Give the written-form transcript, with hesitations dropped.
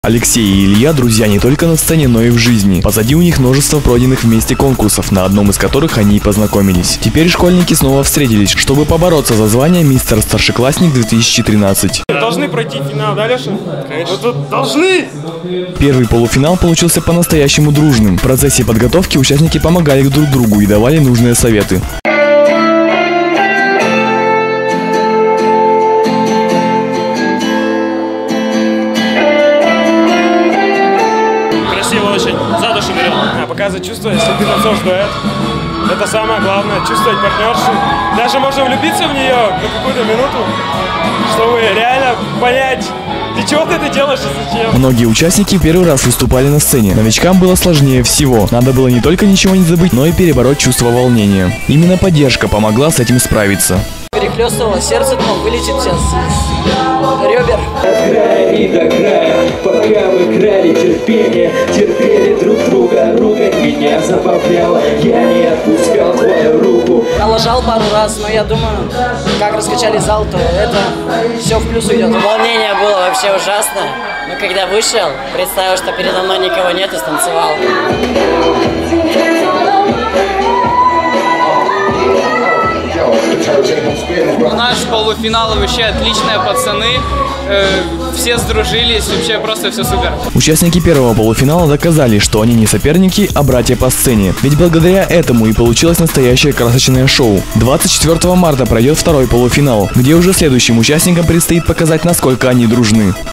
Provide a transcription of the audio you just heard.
Алексей и Илья – друзья не только на сцене, но и в жизни. Позади у них множество пройденных вместе конкурсов, на одном из которых они и познакомились. Теперь школьники снова встретились, чтобы побороться за звание мистер-старшеклассник 2013. Должны пройти финал, да, Леша? Конечно. Вот должны! Первый полуфинал получился по-настоящему дружным. В процессе подготовки участники помогали друг другу и давали нужные советы. Красиво очень, за душу берет. Показывать чувства, если ты танцуешь дуэт. Это самое главное, чувствовать партнершу. Даже можно влюбиться в нее на какую-то минуту, чтобы реально понять, ты чего ты это делаешь и зачем. Многие участники первый раз выступали на сцене. Новичкам было сложнее всего. Надо было не только ничего не забыть, но и перебороть чувство волнения. Именно поддержка помогла с этим справиться. Перехлёстывало сердце, но вылетит сейчас из ребер. От края и до края, пока мы крали терпение, терпели друг друга, ругать меня забавляло, я не отпускал твою руку. Налажал пару раз, но я думаю, как раскачали зал, то это все в плюс уйдет. Волнение было вообще ужасно, но когда вышел, представил, что передо мной никого нет, и станцевал. Наш полуфинал вообще отличные пацаны, все сдружились, вообще просто все супер. Участники первого полуфинала доказали, что они не соперники, а братья по сцене. Ведь благодаря этому и получилось настоящее красочное шоу. 24 марта пройдет второй полуфинал, где уже следующим участникам предстоит показать, насколько они дружны.